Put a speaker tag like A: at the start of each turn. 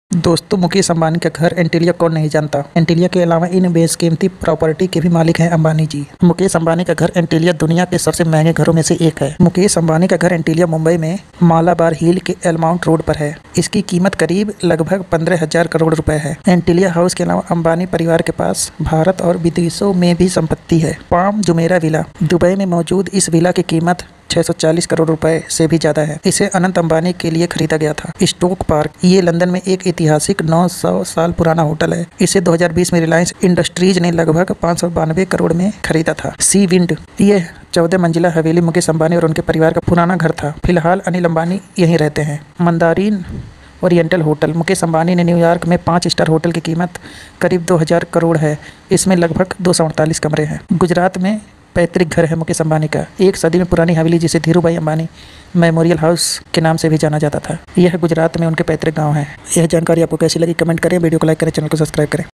A: दोस्तों, मुकेश अंबानी का घर एंटीलिया कौन नहीं जानता। एंटीलिया के अलावा इन बेशकीमती प्रॉपर्टी के भी मालिक हैं अंबानी जी। मुकेश अंबानी का घर एंटीलिया दुनिया के सबसे महंगे घरों में से एक है। मुकेश अंबानी का घर एंटीलिया मुंबई में मालाबार हिल के एलमाउंट रोड पर है। इसकी कीमत करीब लगभग 15,000 करोड़ रुपए है। एंटीलिया हाउस के अलावा अंबानी परिवार के पास भारत और विदेशों में भी संपत्ति है। पाम जुमेरा विला दुबई में मौजूद इस विला की कीमत 640 करोड़ रुपए से भी ज्यादा है। इसे अनंत अंबानी के लिए खरीदा गया था। स्टोक पार्क ये लंदन में एक ऐतिहासिक 900 साल पुराना होटल है। इसे 2020 में रिलायंस इंडस्ट्रीज ने लगभग 592 करोड़ में खरीदा था। सी विंड ये 14 मंजिला हवेली मुकेश अंबानी और उनके परिवार का पुराना घर था। फिलहाल अनिल अंबानी यहीं रहते हैं। Mandarin Oriental hotel Mukesh Ambani ने न्यूयॉर्क में 5 स्टार होटल की कीमत करीब 2000 करोड़ है। इसमें लगभग 248 कमरे हैं। गुजरात में पैतृक घर है मुकेश अंबानी का। 1 सदी में पुरानी हवेली जिसे धीरूभाई अंबानी मेमोरियल हाउस के नाम से भी जाना जाता था। यह गुजरात में उनके पैतृक गांव है। यह जानकारी आपको कैसी लगी कमेंट करें, वीडियो को लाइक करें, चैनल को सब्सक्राइब करें।